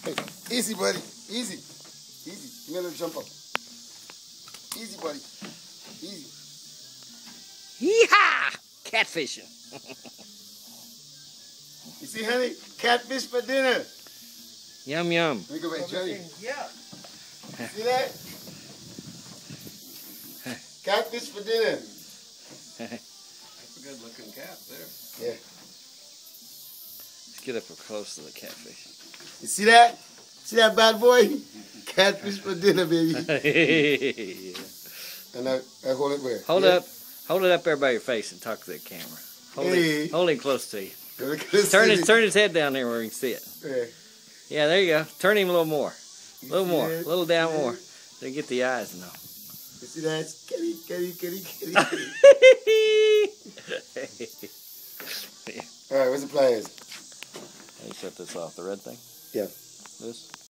Hey, easy, buddy. Easy. Easy. Give me a little jump up. Easy, buddy. Easy. Yee-haw! Catfishing. You see, honey? Catfish for dinner. Yum, yum. Let me go back, Johnny. Yeah. See that? Catfish for dinner. That's a good looking cat there. Yeah. Let's get up close to the catfish. You see that? See that bad boy? Catfish for dinner, baby. Yeah. And I hold it where? Hold yeah? Hold it up there by your face and talk to the camera. Hold him close to you. Turn his head down there where he can see it. Yeah. Yeah, there you go. Turn him a little more. A little You more. see A that? little down more. So you get the eyes now. You see that? Kitty, kitty, kitty, kitty. All right, what's the pliers? Let me shut this off. The red thing? Yeah. This?